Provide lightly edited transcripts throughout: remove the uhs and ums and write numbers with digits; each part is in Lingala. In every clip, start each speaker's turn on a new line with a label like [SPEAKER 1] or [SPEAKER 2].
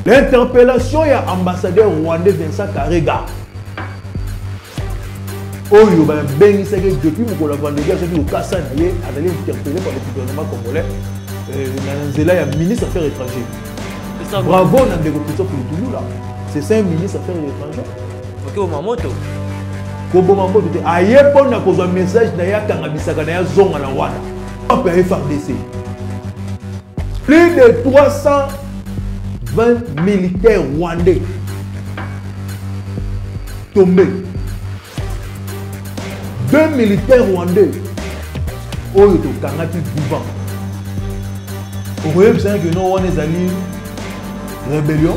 [SPEAKER 1] L'interpellation ya ambassadeur rwandais Vincent Karega. Oyo ba bengi seke depuis mokolo vendredi ce qui au Kassa na ye allé interpellé par le gouvernement congolais na nzela ya ministre affaires étrangères. Bravo na ndeko Christophe Lutulu là. C'est ça un ministre affaires étrangères.
[SPEAKER 2] OK au Mamoto.
[SPEAKER 1] Kobo Mamoto te aye pona kozwa message na ya kanga bisaka na ya zonga na wana. Pas FARDC. Plus de 320 militaires rwandais tombés. 2 militaires rwandais oyo to kangati vivant. Vous voyez bien que nous on est allés rébellion.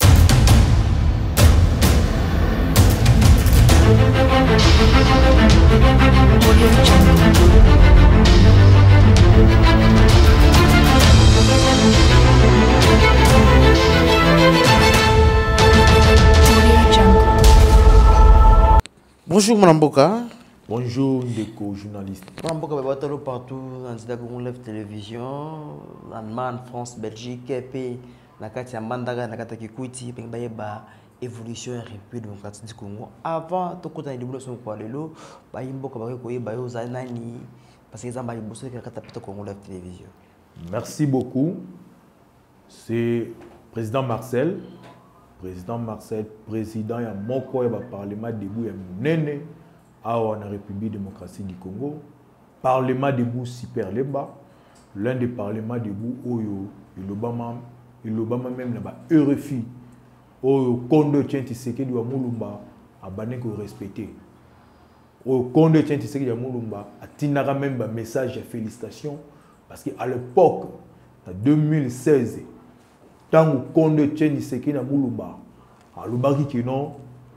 [SPEAKER 2] Bonjour Mwanamboka.
[SPEAKER 1] Bonjour Ndeko journaliste.
[SPEAKER 2] Mwanamboka babatalo partout dans Zida Live Télévision, Allemagne, France, Belgique, EP, nakati ya Mandaka, nakati ya Kikwiti, pengi ba évolution République démocratique du Congo. Avant to kota l'évolution kwa lelo, ba yimboka ba ko yeba yo za nani parce que zamba yiboso ka kata pita Congo Live Télévision.
[SPEAKER 1] Merci beaucoup. C'est président Marcel, président ya moko ya parlement debout ya munene awa na République démocratique du Congo, parlement debout super leba, l'un des parlements debout oyo l'Obama même là-bas RFI oyo Kondo Tshisekedi wa Mulumba abane ko respecter. Oyo Kondo Tshisekedi wa Mulumba atinaka même ba message de félicitations parce que à l'époque en 2016 tant Kondo Tshisekedi wa Mulumba alobaki que non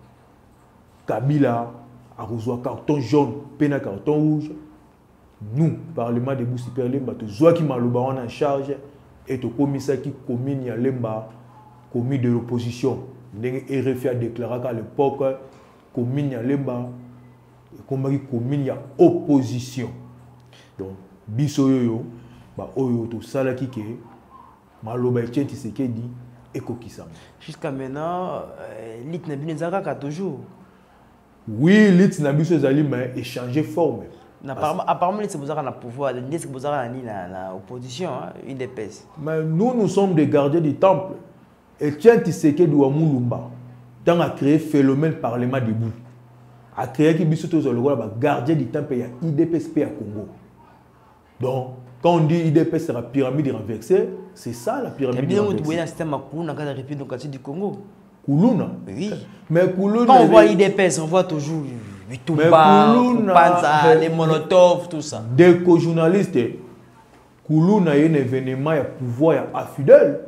[SPEAKER 1] Kabila a reçu un carton jaune, puis un carton rouge. Nous, Parlement de Bou Super Lemba, tout ce qui m'a en charge et tout commissaire qui commune à Lemba, commis de l'opposition. RFI a déclaré qu'à l'époque, commune à Lemba, commune à opposition. Donc, biso yo, bah oyo tout ça là qui est, maloba etchenti sekedi et kokisama.
[SPEAKER 2] Jusqu'à maintenant, l'Itnabine Zaka toujours.
[SPEAKER 1] Oui, l'État n'a pas échangé forme.
[SPEAKER 2] Apparemment, c'est pour ça qu'on a pouvoir, c'est pour ça qu'on a l'opposition, une épaisse.
[SPEAKER 1] Mais nous sommes des gardiens du temple. Et tiens, tu sais que Douamoulumba, tant a créé le phénomène parlement debout, a créé qui biso to le gardien du temple et IDPS à Congo. Donc, quand on dit IDPS c'est la pyramide renversée, c'est ça la pyramide renversée.
[SPEAKER 2] Il y a bien un système à Koulouna dans la République démocratique du Congo.
[SPEAKER 1] Koulouna?
[SPEAKER 2] Oui.
[SPEAKER 1] Mais Koulouna.
[SPEAKER 2] Quand on voit IDPS, on voit toujours Bitumba, Panza, les Molotov, tout ça.
[SPEAKER 1] Dès que journaliste, Koulouna a un événement à pouvoir à fidèle.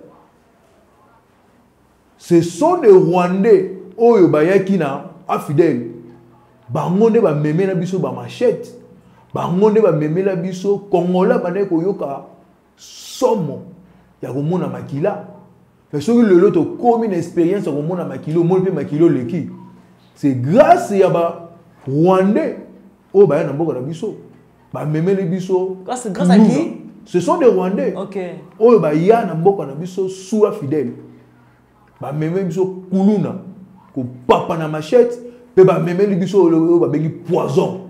[SPEAKER 1] Ce sont des Rwandais, Oyo Bayakina, à fidèle. Bangonde ba meme la biso ba machette. Bangonde ba meme la biso Kongola bane koyoka somo ya komona makila. Mais ce que le lot comme une expérience à komona makilo, mon pe makilo leki. C'est grâce à ba Rwandais o ba na mboka na biso. Ba meme le biso.
[SPEAKER 2] Grâce à qui?
[SPEAKER 1] Ce sont des Rwandais.
[SPEAKER 2] OK.
[SPEAKER 1] O ba ya na mboka na biso sous fidèle. Ba meme biso kuluna ko papa na machette. Pe ba meme li biso ba bengi poison.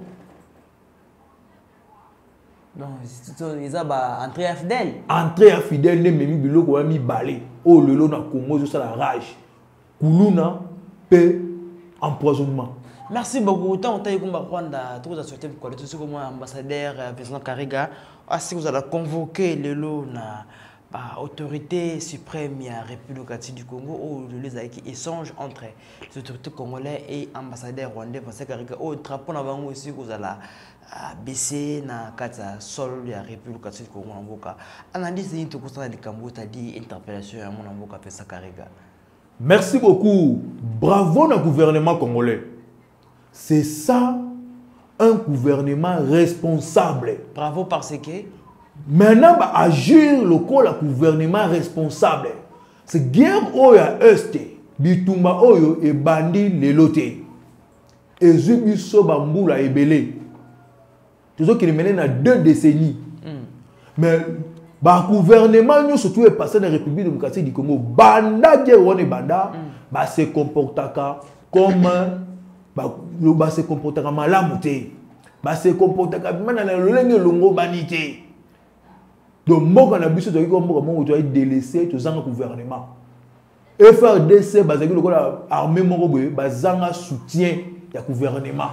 [SPEAKER 2] Non, ils ont entré à fidèle.
[SPEAKER 1] Entré à fidèle ne memi biloko wa mi balé. Oh lelo na Congo ça la rage. Kuluna pe empoisonnement.
[SPEAKER 2] Merci beaucoup. Tant on t'a eu comme Rwanda, tout ça souhaité pour tout ce comme ambassadeur Vincent Karega, ainsi que vous allez convoquer lelo na autorité suprême de la République démocratique du Congo où les qui échangent entre les autorités congolaises et ambassadeur rwandais Vincent Karega au drapeau avant aussi vous allez baisser na kata sol de la République démocratique du Congo mboka analyse ni to constat de Kambo t'a dit interpellation à mon mboka Vincent Karega.
[SPEAKER 1] Merci beaucoup. Bravo na gouvernement congolais. C'est ça un gouvernement responsable.
[SPEAKER 2] Bravo parce que
[SPEAKER 1] maintenant, agir le gouvernement responsable. C'est guerre oya este, bitumba oyo et bandi lelote. Et zubiso bambula ebele. Tout ce qui est mené dans 2 décennies. Mais Le gouvernement, nous surtout est passé dans la République démocratique du Congo. Banda Guerone Banda, se comporte comme se comporte comme malamouté. Se comporte comme le longo banité. Donc, moi, quand on a besoin de délaisser tout le gouvernement. FRDC, l'armée a soutien du gouvernement.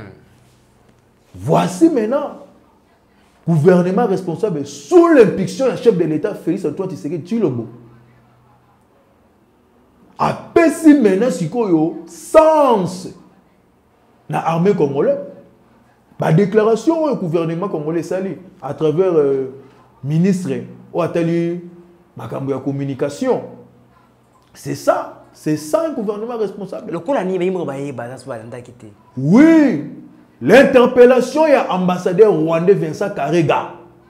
[SPEAKER 1] Voici maintenant. Gouvernement responsable sous l'impulsion du chef de l'État Félix Antoine Tshisekedi Tshilombo. Après si maintenant si koyo sens na armée congolaise, la déclaration au gouvernement congolais sali à travers ministre ou atali makambo ya communication. C'est ça un gouvernement responsable.
[SPEAKER 2] Le coup la ni ba kité.
[SPEAKER 1] Oui. L'interpellation est ambassadeur rwandais Vincent Karega.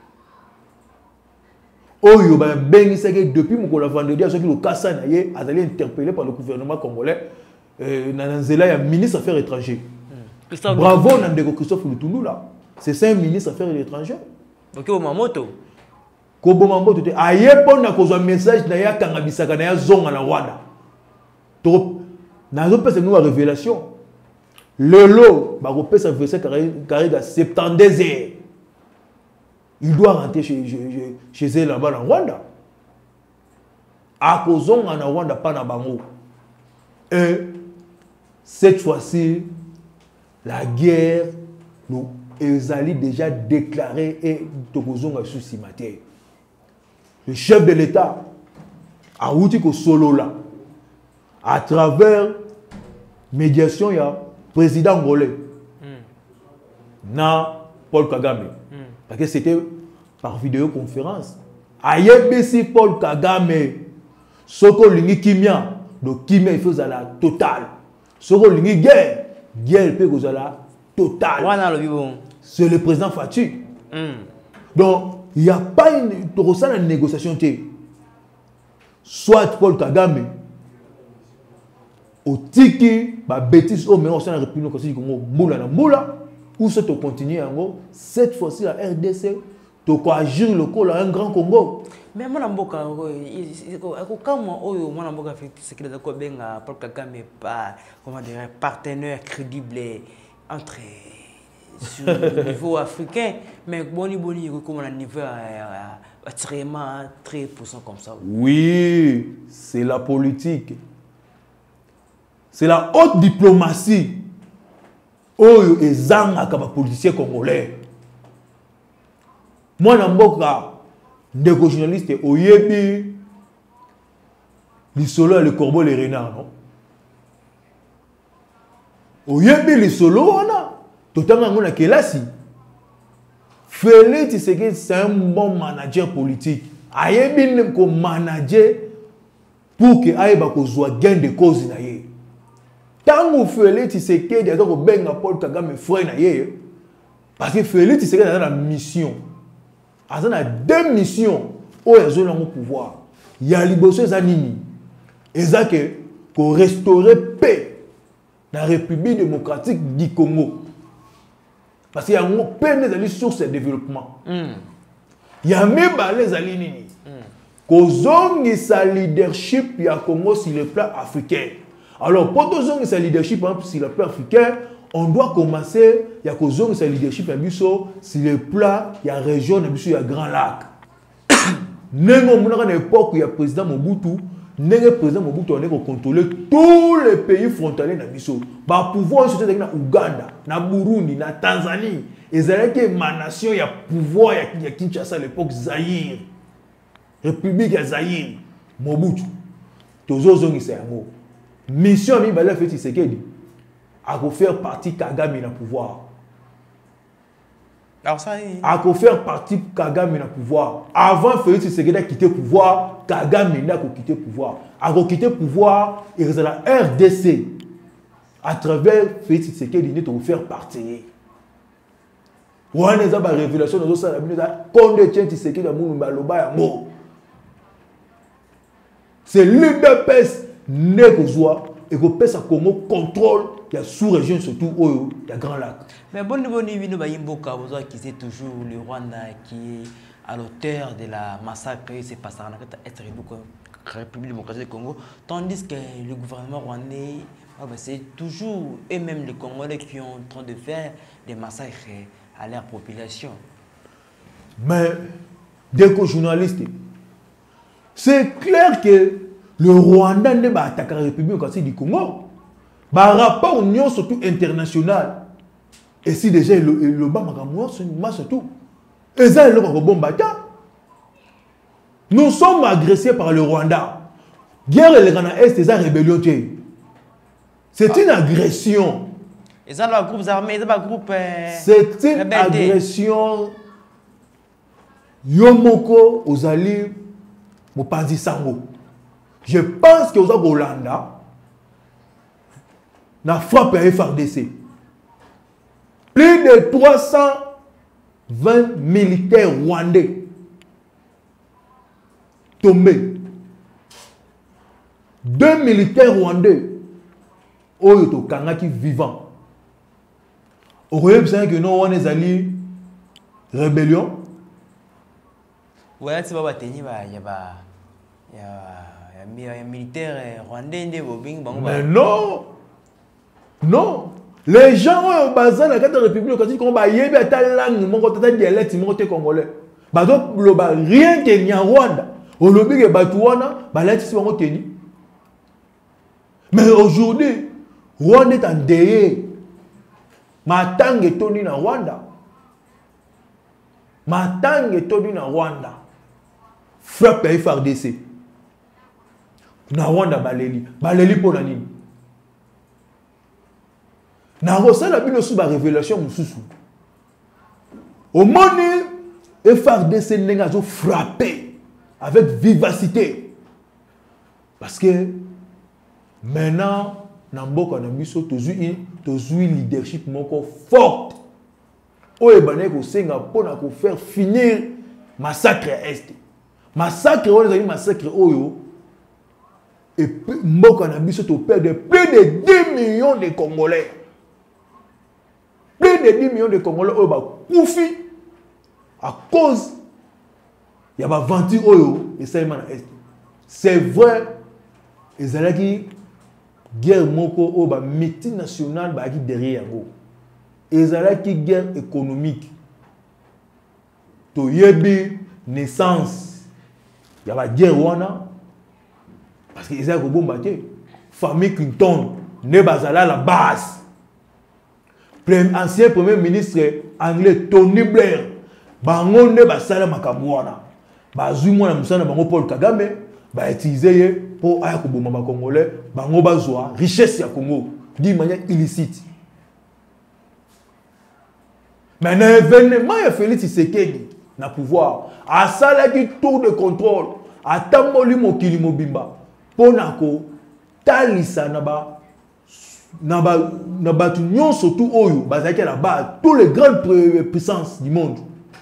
[SPEAKER 1] Oyo ba bengiseke depuis mon vendredi à ce que le Kassa a été interpellé par le gouvernement congolais nanzela ya ministre affaires étrangères. Bravo Nandeko Christophe Lutundu là. C'est un ministre affaires étrangères.
[SPEAKER 2] OK au Mamoto.
[SPEAKER 1] Kobo Mamoto te aye pona kozwa message na ya kangabisaka na ya zonga na Rwanda. To nazo pesa nous révélation. Le lot, sa Vincent Karega 72 heures. Il doit rentrer chez elle là-bas en Rwanda. À cause en Rwanda, pas dans Bango. Et cette fois-ci, la guerre, nous avons déjà déclaré et Tokozonga sous cimetière. Le chef de l'État a outil que solo là, à travers médiation, il y a président angolais, na Paul Kagame. Parce que c'était par vidéoconférence. Ayebisi Paul Kagame, soko lingi kimia, donc kimia il faut la totale. Soko lingi guerre, guerre peut que la totale. C'est le président Fatou. Donc il n'y a pas une négociation. Soit Paul Kagame au tiki, ba bêtise au meilleur au sein de la République du Congo, moula na moula, ou se te continuer en gros, cette fois-ci la RDC, tu vas agir le col à un grand Congo.
[SPEAKER 2] Mais moi, Namboka, comment moi Namboka fait ce qu'il a dit Paul Kagame pas comment dire partenaire crédible entre sur le niveau africain, mais boni comme un niveau extrêmement très puissant comme ça.
[SPEAKER 1] Oui, c'est la politique. C'est la haute diplomatie. Oyo ezanga kaba politicien congolais. Moi Namboka, ndeko journaliste oyebi lisolo le corbeau les renards non. Oyebi lisolo wana totanga ngona kelasi. Félix Tshisekedi c'est un bon manager politique. Ayebi ko manager pour que aïba ko zwa gain de cause na ye. Tant que Félix Tshisekedi a donc benga Paul Kagame frère na ye parce que Félix Tshisekedi a une mission. A deux missions où ils ont le pouvoir. Il y a liboso zanini. Ezake ko restaurer paix dans la République démocratique du Congo. Parce qu'il y a une paix des sources de développement. Il y a même les alinini. Kozongi sa leadership il y a Congo sur le plan africain. Alors, pour que sa leadership sur le plan africain, on doit commencer, il y a que sa leadership sur le plan, il y a région, il y a Grand Lac. À l'époque où il y a le président Mobutu, le président Mobutu a contrôlé tous les pays frontaliers dans Bisso. Pour pouvoir se tenir en Ouganda, en Burundi, en Tanzanie, et c'est ma nation, il y a pouvoir, il y a Kinshasa à l'époque, Zaïre, République de Zaïre, Mobutu. Tous les gens mission mi bala Félix Tshisekedi a faire partie Kagame na pouvoir.
[SPEAKER 2] Alors ça
[SPEAKER 1] a faire partie Kagame na pouvoir. Avant Félix Tshisekedi a quitté pouvoir, Kagame n'a pas quitté pouvoir. A quitté pouvoir et la RDC à travers Félix Tshisekedi n'est pas faire partie. Wana za ba révélation dans ça la binoza konde tient Tshisekedi mu baloba ya mo. C'est l'UDPS. Et que le Congo contrôle y a sous-région surtout où il y a Grand Lac.
[SPEAKER 2] Mais bon, qui c'est toujours le Rwanda qui est à l'auteur de la massacre qui s'est passé en République démocratique du Congo, tandis que le gouvernement rwandais, c'est toujours eux-mêmes les Congolais qui sont en train de faire des massacres à leur population.
[SPEAKER 1] Mais, dès que journaliste, c'est clair que le Rwanda n'est pas attaqué la République démocratique du Congo. Par rapport à l'Union surtout internationale, et si déjà le bas surtout, et ça, le bon bataille. Nous sommes agressés par le Rwanda. Guerre et le Est, c'est une rébellion. C'est une agression.
[SPEAKER 2] Et ça, le groupe armé,
[SPEAKER 1] c'est une agression. Yomoko Ozali Mopanzi Sango. Je pense que aux Rwanda n'a frappé à FRDC. Plus de 320 militaires rwandais tombés. 2 militaires rwandais Oyoto Kangaki vivants. Au Royaume, c'est que nous on est allés rébellion.
[SPEAKER 2] Ouais, c'est pas il y a militaire rwandais.
[SPEAKER 1] Mais non. Non. Les gens ont basé la République quand ils ont baillé ta langue, mon ta dialecte, mon congolais. Bato loba rien que ni en Rwanda. Au lobby que Batouana, balati si on tenu. Mais aujourd'hui, Rwanda est en deuil. Matang est tenu na Rwanda. Matang est tenu na Rwanda. Frappe à FRDC. Na Rwanda baleli pour la nini. Na rosala bino sous ba révélation mususu. Au moment FRDC n'a pas frappé avec vivacité. Parce que maintenant, dans Mboka Nabiso, tu as un leadership fort. Oye bané ko senga pona ko faire finir massacre est. Massacre on a massacre oyo. Et Mboka Nabiso to perdre plus de 10 millions de Congolais. Plus de 10 millions de Congolais oyo ba koufi à cause il y a pas vendu oyo et ça est. C'est vrai ils allaient qui guerre moko o ba multinationale ba qui derrière go. Ils allaient qui guerre économique. To yebi naissance. Il y a pas guerre wana parce que ils allaient ko bombarder. Famille Clinton ne bazala la base. Ancien premier ministre anglais Tony Blair bango ne basala makamwana. Bazui mwana musana bango Paul Kagame ba utiliser pour aya ko bomba congolais bango bazwa richesse ya Congo d'une manière illicite. Maintenant événement ya Félix Tshisekedi na pouvoir a sala qui tour de contrôle atamboli mokili mobimba pona ko talisa na ba tout surtout oyo bazaki là-bas tous les grandes puissances du monde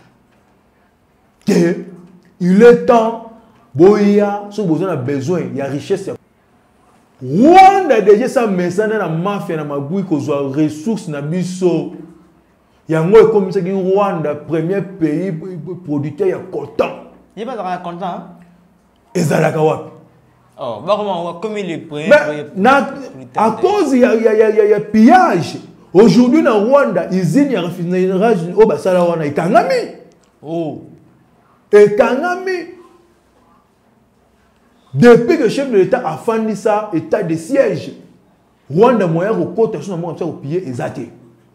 [SPEAKER 1] que il est temps boya so besoin a besoin il y a richesse Rwanda déjà ça message na mafia na magui ko zo ressources na biso yango comme ça que Rwanda premier pays producteur ya coltan
[SPEAKER 2] il pas dans coltan
[SPEAKER 1] ezalaka wapi.
[SPEAKER 2] Oh, bah comment comme il est
[SPEAKER 1] à cause il y a pillage. Aujourd'hui dans Rwanda, usine ya raffinage au basala wana ekangami.
[SPEAKER 2] Oh.
[SPEAKER 1] Ekangami. Depuis que le chef de l'État a fini ça état de siège, Rwanda moyen rekota sur comme ça au piller ezate.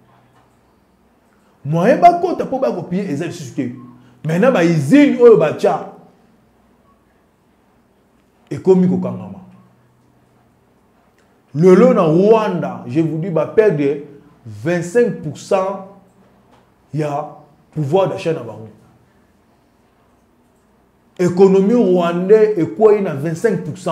[SPEAKER 1] Moyen ba kota pour ba piller ezate suscité. Maintenant ba usine au bacha et comme il le lot dans Rwanda, je vous dis, va perdre 25%. Il y a pouvoir d'achat dans Rwanda. Économie rwandaise est quoi? Il y a 25%.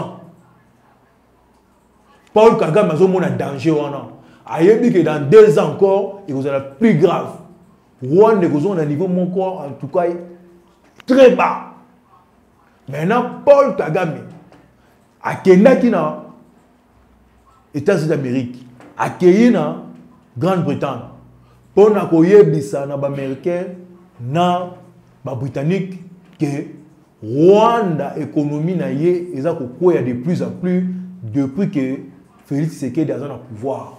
[SPEAKER 1] Paul Kagame a un danger. Il dit que dans 2 ans encore, il y a plus grave. Rwanda est à un niveau en tout cas très bas. Maintenant, Paul Kagame a Kenya qui n'a États-Unis d'Amérique. accueilli na Grande-Bretagne pour na koyebisa na ba américain na ba britannique que Rwanda économie na ye eza kokoya de plus en plus depuis que Félix Tshisekedi a le pouvoir.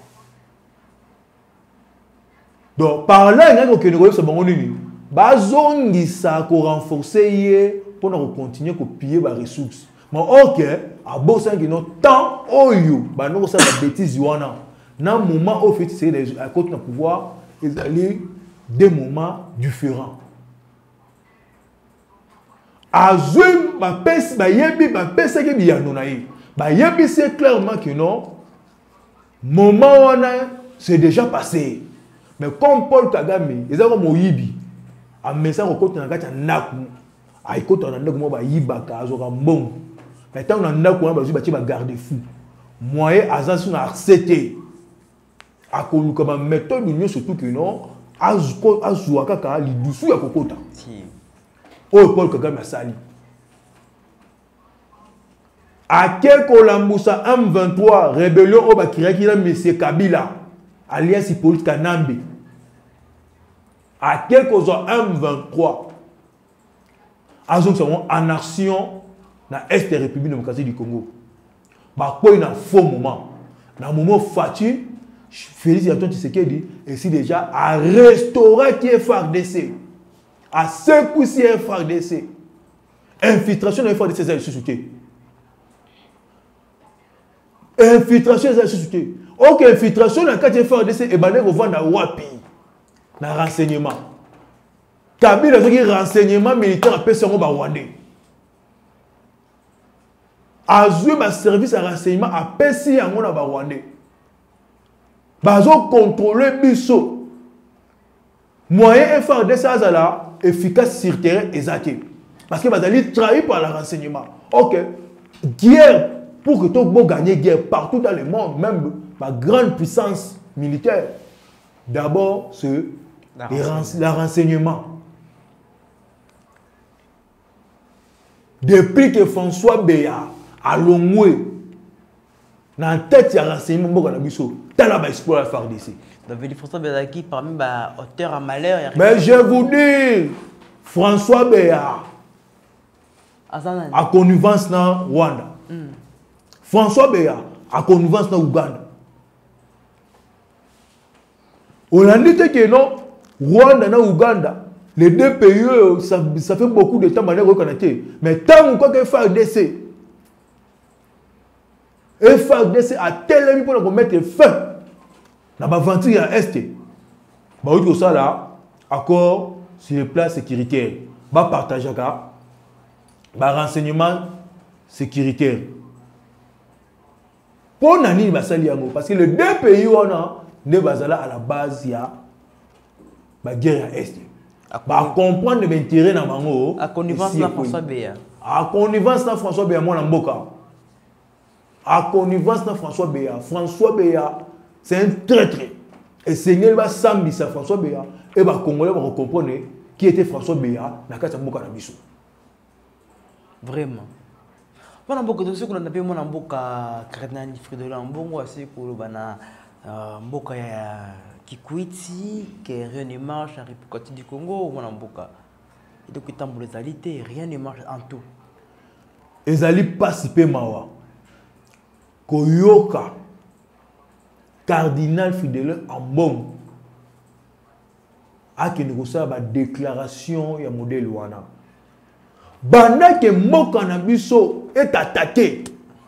[SPEAKER 1] Donc par là il y a que nous ce bango nini bazongisa ko renforcer ye pour na continuer ko piller ba ressources. Mais OK, à bossa qui non tant oyo ba no ça ba bêtise wana. Na moment au fait c'est à côté na pouvoir ils allaient des moments différents. Azum ba pes ba yebi ba pesa ke biyano na ye. Ba yebi c'est clairement que non moment wana c'est déjà passé. Mais comme Paul Kagame, ils ont moyibi. A message au côté na kati naku. Ay côté na ndaku mo ba yibaka azoka mbongo. Mais tant na ndaku na ba zuba ba garder fou. Moyen azasu na RCT. Akoluka ba méthode nyo surtout que non azuka kaka li dusu ya kokota. Si. Oh Paul Kagame asali. A quelques lambusa M23 rébellion au bakiraki na monsieur Kabila alliance politique Kanambe. À quelques M23 azong sont en action dans l'Est de la République démocratique du Congo. Bah quoi un faux moment. Dans le moment fatu, Félix Antoine Tshisekedi essaie déjà à restaurer qui est FARDC. À secouer FARDC. Infiltration de FARDC c'est suscité. Infiltration c'est suscité. Ok, infiltration dans le cas de FARDC et ben on va dans wapi. Dans renseignement. Kabila a un renseignement militaire à personne au Rwandais. Azou un service à renseignement à personne au Rwandais. Bazo contrôler biso. Moyen FARDC azala efficace sur terrain exacté. Parce que bazali trahi par le renseignement. OK. Guerre pour que tout le monde gagne guerre partout dans le monde, même ma grande puissance militaire. D'abord, c'est le renseignement. Depuis que François Béa a longoué dans la tête, il y a un renseignement qui a été exploité à la FARDC.
[SPEAKER 2] Donc, François Béa qui parmi les auteurs à malheur.
[SPEAKER 1] Mais je vous dis, François Béa a connivence dans Rwanda. François Béa a connivence dans Ouganda. On a dit que non, Rwanda et Ouganda, les deux pays, ça fait beaucoup de temps que nous connaissons. Mais tant que FARDC a tellement pour mettre fin à l'aventure à l'Est. Bah oui, ça là, accord sur le plan sécuritaire, bah partager bah renseignement sécuritaire. Pour nani basaliango parce que les deux pays on a ne basala à la base il y a la guerre à l'Est. Bah comprendre l'intérêt na bango
[SPEAKER 2] à connivence na François Béa.
[SPEAKER 1] À connivence na François Béa moi na mboka. À connivence na François Béa. François Béa c'est un traître. Et Seigneur va sambisa François Béa et bah congolais va comprendre qui était François Béa na kata mboka na biso.
[SPEAKER 2] Vraiment. Mon amboka de ce qu'on a appelé mon amboka Cardinal Fridolin Mbongo assez pour bana mboka ya Kikwiti que rien ne marche en République du Congo mon amboka. Et donc tant pour les alités rien ne marche en tout.
[SPEAKER 1] Ezali participer mawa. Koyoka Cardinal Fridolin Mbongo a que nous recevons la déclaration ya modèle wana. Banda que mboka na biso est attaqué.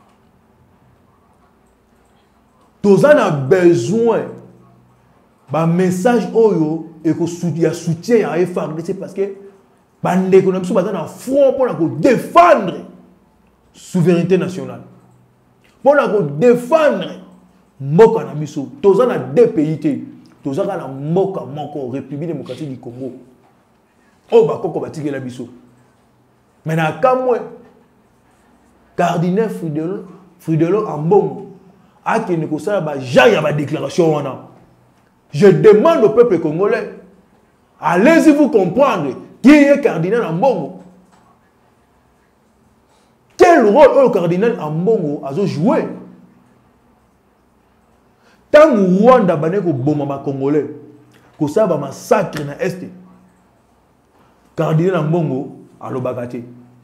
[SPEAKER 1] Tous a besoin d'un message oyo et que soutien à FARDC parce que bande économique sont dans front pour défendre souveraineté nationale. Pour défendre mboka na biso. Tous a deux pays tous a na mboka moko République démocratique du Congo. Oh ba koko batige la biso. Maintenant, quand moi, Cardinal Fridolin Mbongo, a qui ne connaît pas la déclaration. Je demande au peuple congolais, allez-y vous comprendre qui est Cardinal Mbongo. Quel rôle le Cardinal Mbongo a joué? Tant Rwanda bané ko boma ba congolais ko ça ba massacre na est cardinal Mbongo alobaka te.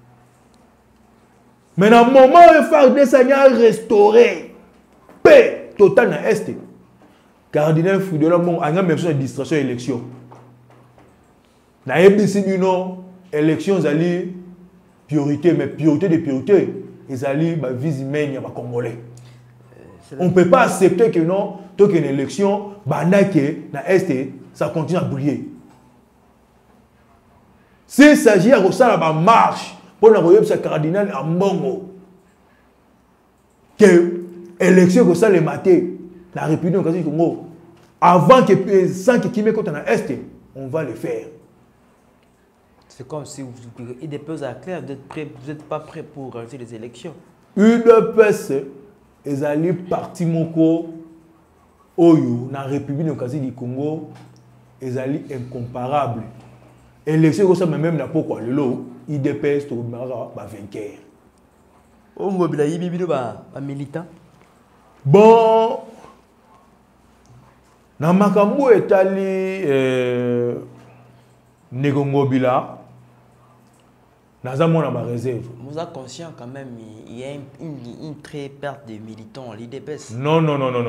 [SPEAKER 1] Mais dans le moment où FARDC a restauré paix totale dans l'Est, cardinal Fridolin Mbongo a même besoin de distraction élection. Dans l'EBC, élection, ils allaient priorité, mais priorité de priorité, ils allaient vise humaine, il y a Congolais. On ne peut pas accepter que non, tant qu'une élection, dans l'Est, ça continue à briller. S'il s'agit de ça, la marche pour le cardinal à Mbongo, que l'élection que ça les maté, la République du Congo, avant que sans que Kimé contre l'Est, on va le faire.
[SPEAKER 2] C'est comme si vous UDPS à clair, vous n'êtes pas prêt pour réaliser les élections.
[SPEAKER 1] UDPS, ils allaient partir moko Oyo, dans la République du Congo, ils allaient incomparables. Élection comme ça, même n'a pas quoi le lot, UDPS to vainqueur.
[SPEAKER 2] Oh, Ngobila yibibido ba militant.
[SPEAKER 1] Bon, na makambo etali Nego Ngobila, naza mona ba réserve.
[SPEAKER 2] Vous êtes conscient quand même, il y a une très perte de militants à l'UDPS.
[SPEAKER 1] Non.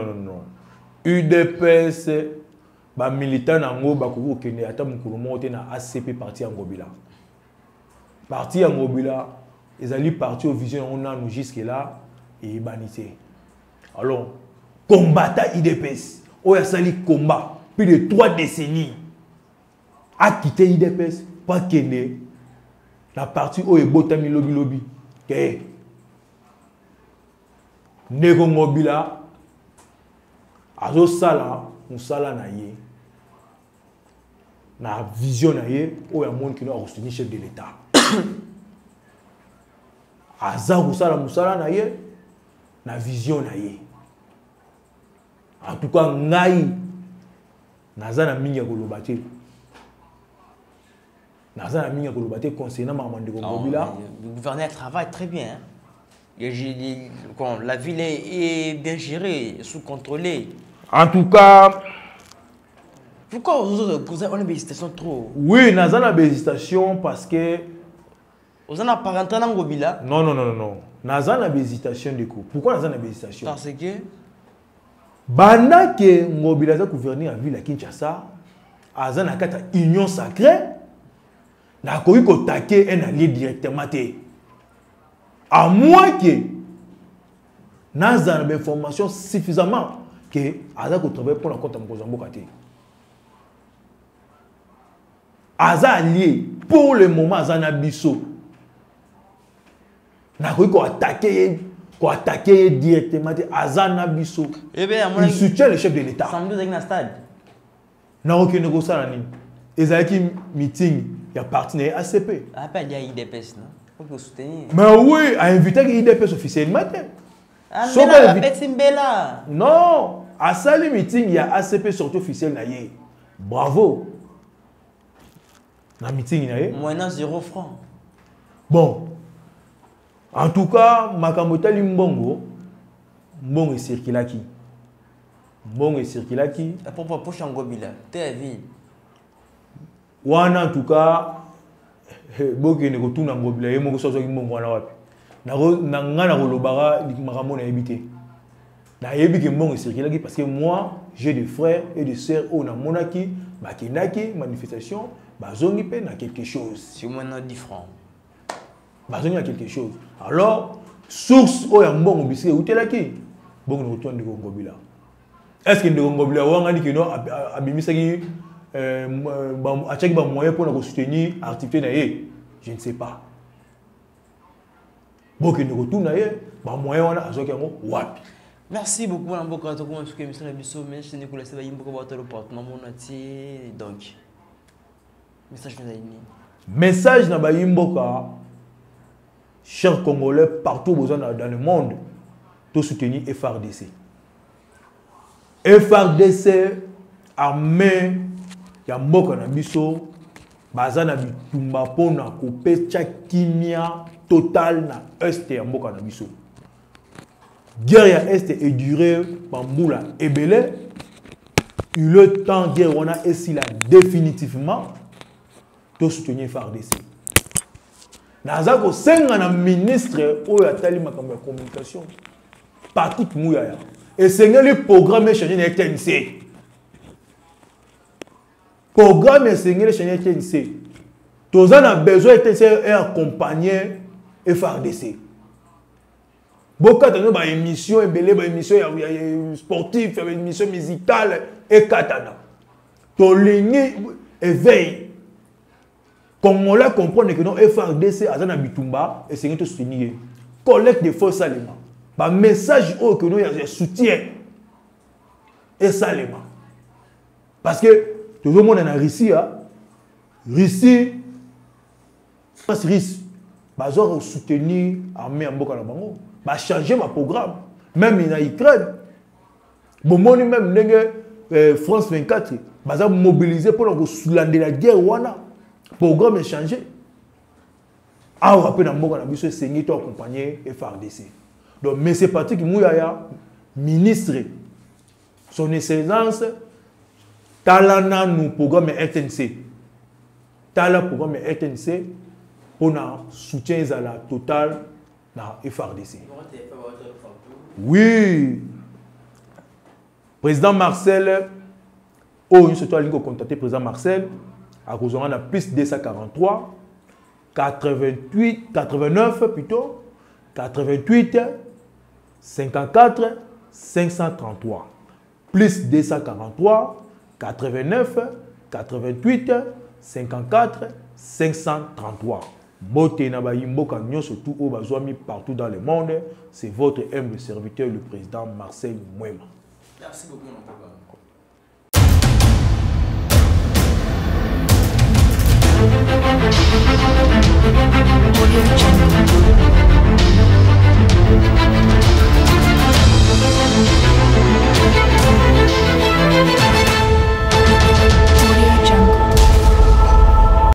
[SPEAKER 1] UDPS, ba militant nango ba ko kende ata mukulu mote na ACP parti en Ngobila. Parti en Ngobila, ils allaient partir au vision on a nous jusque là et banité. Alors, combattant IDPS, on a sali combat plus de 3 décennies. A quitté IDPS, pas kende la partie où est botami lobby. Que Nego Ngobila, azo sala, on sala na ye. Na vision na ye, où y a monde qui n'a reçu chef de l'État. Aza kusala musala na ye, na vision na ye. En tout cas, ngai naza na mingi ya kolobate. Naza na mingi ya kolobate concernant Mamandeko Ngobila.
[SPEAKER 2] Le gouverneur travaille très bien. La ville est bien gérée, sous-contrôlée.
[SPEAKER 1] En tout cas,
[SPEAKER 2] pourquoi vous avez une hésitation trop?
[SPEAKER 1] Oui, naza na hésitation parce que
[SPEAKER 2] vous avez pas rentré dans Ngobila?
[SPEAKER 1] Non. Naza na hésitation de quoi? Pourquoi naza na hésitation?
[SPEAKER 2] Parce que
[SPEAKER 1] banda que Ngobila za gouverner en ville à Kinshasa, aza na kata union sacrée, na koyi ko taquer un allié directement té. À moins que naza na information suffisamment que aza ko travailler pour la compte Mkozambo katé. Aza allié pour le moment aza na biso. Na koyi ko attaquer directement aza na biso. Il soutient le chef de l'État.
[SPEAKER 2] Samedi dans le stade.
[SPEAKER 1] Na aucune négociation ni. Ezaki meeting ya partenaire ACP.
[SPEAKER 2] Appelle ya IDPS non. Faut que soutenir.
[SPEAKER 1] Mais oui, a invité IDPS officiellement. Non, à ça le meeting il y a ACP sorti officiel na ye. Bravo. Na meeting na ye.
[SPEAKER 2] Moins 0 francs.
[SPEAKER 1] Bon. En tout cas, Makamotali Mbongo est circulé qui? Mbongo est circulé qui?
[SPEAKER 2] La propre poche en Ngobila. T'es vie.
[SPEAKER 1] Wana en tout cas, boke ne retourne en Ngobila. Et mon sozo Mbongo wana wapi. Na ngana rolobara makambo na ebité. Na yebi que Mbongo est circulé qui parce que moi, j'ai des frères et des sœurs au na monaki, bakinaki manifestation, bazongi pe na quelque chose.
[SPEAKER 2] Sur moins 10 francs.
[SPEAKER 1] Il y a quelque chose. Alors, source où il y a un bon obisque, où est là qui? Bon, nous retournons de Ngobila. Est-ce que Ngobila a dit que non, Abimisaki a checké un moyen pour nous soutenir l'activité? Je ne sais pas. Bon, que nous retournons d'ailleurs, un moyen à ce wapi.
[SPEAKER 2] Merci beaucoup, Mme Boka. Je suis M. Nabiso, mais je suis Nicolas Sebaïm, pour votre portement. Donc, message de
[SPEAKER 1] message na Bayimboka. Chers Congolais, partout dans le monde, tout soutenir FARDC. FARDC, armée, ya mboka na biso, baza na bitumba pona kopecha kimia total na este ya mboka na biso. guerre à Est est durée Pamboula et Belé. Il est temps guerre on a ici là définitivement de soutenir FARDC. Nazako senga na ministre ou ya tali makambo ya communication partout mouya et senga le programme changer na TNC. Programme senga le changer TNC. Tous on a besoin de accompagner FARDC. Beaucoup de émissions émissions sportives, émissions musicales et katana. To ligné éveil. Comme on l'a compris que non FARDC a dans bitumba et c'est tout soutenir. Collecte de forces aliments. Ba message au que nous y soutien et salement. Parce que tout le monde en a Russie Russie risque de soutenir l'armée en Boka Bango, va changer ma programme, même en Ukraine. Bon, même France 24, va mobiliser pour soulander la guerre. Le programme est changé. Alors, après, dans Boka Bango, c'est signé pour accompagner FARDC. Donc, mais c'est parti que Mouyaya, ministre, son excellence, Talana, nous programme RTNC. Tala programme RTNC. On a soutien à la totale dans FARDC. Oui. Président Marcel, nous sommes contacté président Marcel, à cause de plus 243, 89 plutôt, 88, 54, 533. Plus 243, 89, 88, 54, 533. Boté na ba yimboka nyoso tout au bazwami partout dans le monde, c'est votre humble serviteur le président Marcel Mwema.
[SPEAKER 2] Merci beaucoup mon papa.
[SPEAKER 3] Audio Jungle.